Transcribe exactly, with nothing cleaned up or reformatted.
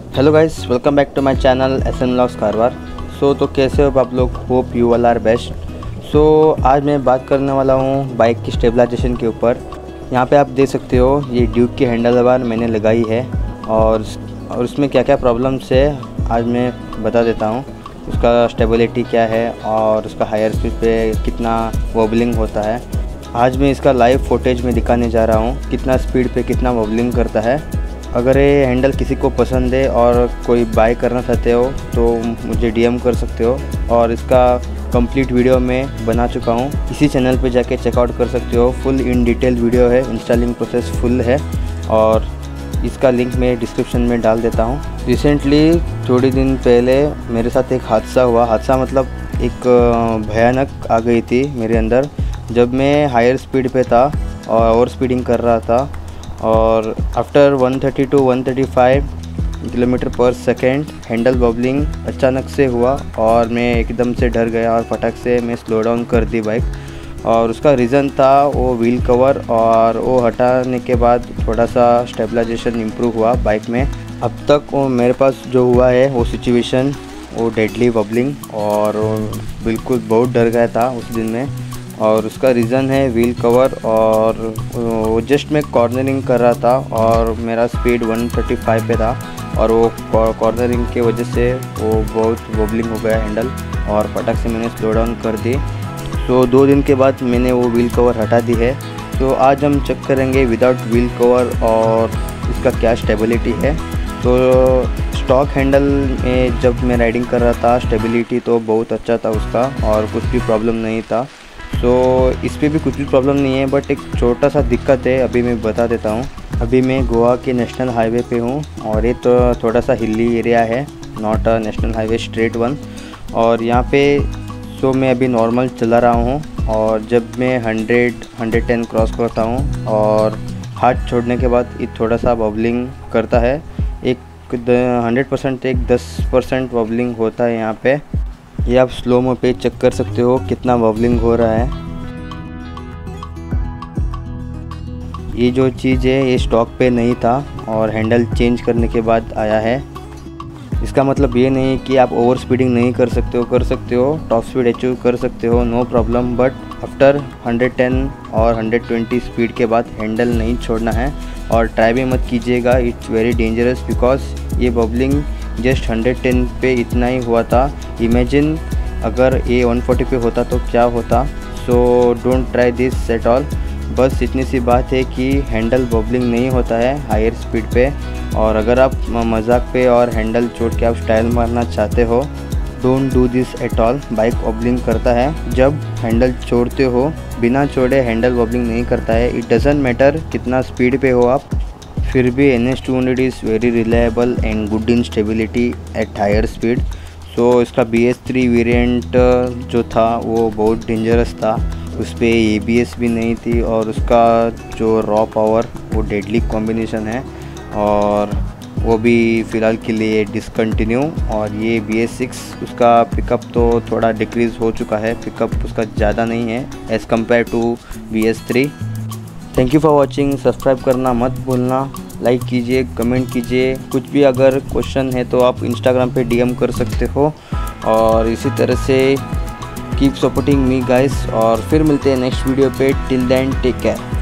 Hello guys, welcome back to my channel S N vlogs Karwar. So तो कैसे हो आप लोग? Hope you all are best. So आज मैं बात करने वाला हूँ बाइक की स्टेबलाइजेशन के ऊपर। यहाँ पे आप देख सकते हो ये ड्यूक की हैंडल बार मैंने लगाई है और और उसमें क्या क्या प्रॉब्लम्स है आज मैं बता देता हूँ। उसका स्टेबिलिटी क्या है और उसका हायर स्पीड पे कितना वॉबलिंग होता है। आज मैं इसका लाइव फुटेज में दिखाने जा रहा हूँ कितना स्पीड पे कितना वॉबलिंग करता है। अगर ये हैंडल किसी को पसंद है और कोई बाय करना चाहते हो तो मुझे डीएम कर सकते हो और इसका कंप्लीट वीडियो मैं बना चुका हूँ। इसी चैनल पे जाके चेकआउट कर सकते हो। फुल इन डिटेल वीडियो है, इंस्टॉलिंग प्रोसेस फुल है और इसका लिंक मैं डिस्क्रिप्शन में डाल देता हूँ। रिसेंटली थोड़ी दिन पहले मेरे साथ एक हादसा हुआ। हादसा मतलब एक भयानक आ गई थी मेरे अंदर जब मैं हायर स्पीड पे था और ओवर स्पीडिंग कर रहा था और after one thirty to one thirty five kilometre पर सेकेंड हैंडल बबलिंग अचानक से हुआ और मैं एकदम से डर गया और फटाक से मैं स्लो डाउन कर दी बाइक। और उसका रीज़न था वो व्हील कवर और वो हटाने के बाद थोड़ा सा स्टेबलाइजेशन इम्प्रूव हुआ बाइक में। अब तक वो मेरे पास जो हुआ है वो सिचुएशन वो डेडली बबलिंग और बिल्कुल बहुत डर गया था उस दिन में। और उसका रीज़न है व्हील कवर और वो जस्ट मैं कॉर्नरिंग कर रहा था और मेरा स्पीड वन थर्टी फाइव पे था और वो कॉर्नरिंग के वजह से वो बहुत वॉबलिंग हो गया हैंडल और फटाक से मैंने स्लो डाउन कर दी। तो दो दिन के बाद मैंने वो व्हील कवर हटा दी है। तो आज हम चेक करेंगे विदाउट व्हील कवर और इसका क्या स्टेबिलिटी है। तो स्टॉक हैंडल में जब मैं राइडिंग कर रहा था स्टेबिलिटी तो बहुत अच्छा था उसका और कुछ भी प्रॉब्लम नहीं था। तो इस पे भी कुछ भी प्रॉब्लम नहीं है बट एक छोटा सा दिक्कत है, अभी मैं बता देता हूँ। अभी मैं गोवा के नेशनल हाईवे पे हूँ और ये तो थोड़ा सा हिली एरिया है, not a national highway straight one. और यहाँ पे सो मैं अभी नॉर्मल चला रहा हूँ और जब मैं हंड्रेड हंड्रेड टेन क्रॉस करता हूँ और हाथ छोड़ने के बाद ये थोड़ा सा बबलिंग करता है। एक हंड्रेड परसेंट एक दस परसेंट बबलिंग होता है यहाँ पे। ये आप स्लो मो पे चेक कर सकते हो कितना बबलिंग हो रहा है। ये जो चीज़ है ये स्टॉक पे नहीं था और हैंडल चेंज करने के बाद आया है। इसका मतलब ये नहीं कि आप ओवर स्पीडिंग नहीं कर सकते हो, कर सकते हो, टॉप स्पीड अचीव कर सकते हो, no problem. But after hundred ten और हंड्रेड ट्वेंटी स्पीड के बाद हैंडल नहीं छोड़ना है और ट्राई भी मत कीजिएगा। इट्स वेरी डेंजरस बिकॉज ये बबलिंग जस्ट हंड्रेड टेन पे इतना ही हुआ था। इमेजिन अगर ये वन फोर्टी पे होता तो क्या होता। So don't try this at all. बस इतनी सी बात है कि हैंडल बबलिंग नहीं होता है हायर स्पीड पे। और अगर आप मजाक पे और हैंडल छोड़ के आप स्टाइल मारना चाहते हो, don't do this at all. Bike bubbling करता है जब हैंडल छोड़ते हो, बिना छोड़े हैंडल बबलिंग नहीं करता है। इट डजेंट मैटर कितना स्पीड पे हो आप, फिर भी N S two hundred is very reliable and good in stability at higher speed. So इसका बी एस थ्री वेरिएंट जो था वो बहुत डेंजरस था, उस पर ए बी एस भी नहीं थी और उसका जो रॉ पावर वो डेडली कॉम्बिनेशन है और वो भी फ़िलहाल के लिए डिसकंटिन्यू। और ये बी एस सिक्स उसका पिकअप तो थोड़ा डिक्रीज़ हो चुका है, पिकअप उसका ज़्यादा नहीं है as compare to B S three. Thank you for watching. Subscribe करना मत भूलना, लाइक कीजिए, कमेंट कीजिए। कुछ भी अगर क्वेश्चन है तो आप इंस्टाग्राम पे डीएम कर सकते हो और इसी तरह से कीप सपोर्टिंग मी गाइस। और फिर मिलते हैं नेक्स्ट वीडियो पे। Till then take care.